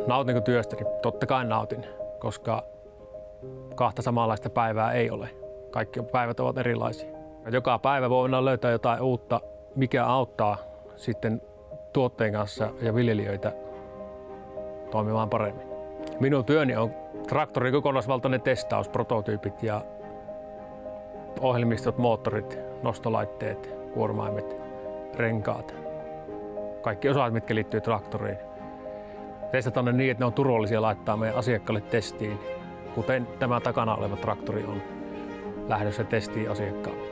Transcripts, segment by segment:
Nautinko työstäni? Totta kai nautin, koska kahta samanlaista päivää ei ole. Kaikki päivät ovat erilaisia. Joka päivä voidaan löytää jotain uutta, mikä auttaa sitten tuotteen kanssa ja viljelijöitä toimimaan paremmin. Minun työni on traktorin kokonaisvaltainen testaus, prototyypit ja ohjelmistot, moottorit, nostolaitteet, kuormaimet, renkaat. Kaikki osat, mitkä liittyy traktoriin. Testataan ne niin, että ne on turvallisia laittaa meidän asiakkaille testiin, kuten tämä takana oleva traktori on lähdössä testiin asiakkaalle.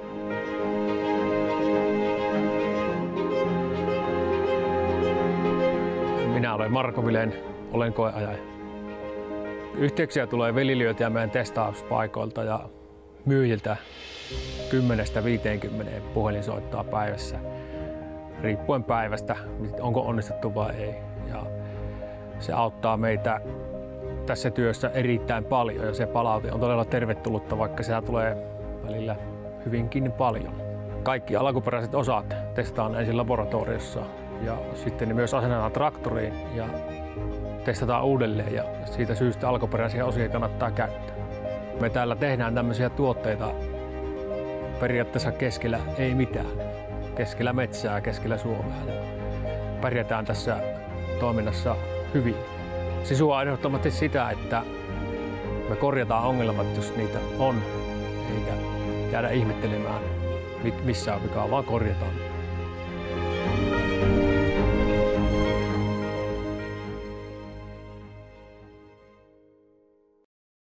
Minä olen Marko Vilen, olen koeajaja. Yhteyksiä tulee viljelijöiltä ja meidän testauspaikoilta ja myyjiltä 10–50 puhelinsoittoa päivässä, riippuen päivästä, onko onnistuttu vai ei. Ja se auttaa meitä tässä työssä erittäin paljon ja se palaute on todella tervetullutta, vaikka sitä tulee välillä hyvinkin paljon. Kaikki alkuperäiset osat testataan ensin laboratoriossa ja sitten ne myös asennetaan traktoriin ja testataan uudelleen ja siitä syystä alkuperäisiä osia kannattaa käyttää. Me täällä tehdään tämmöisiä tuotteita periaatteessa keskellä ei mitään, keskellä metsää, keskellä Suomea ja pärjätään tässä toiminnassa hyvin. Sisua ehdottomasti sitä, että me korjataan ongelmat, jos niitä on, eikä jäädä ihmettelemään, missä on vikaa, vaan korjataan.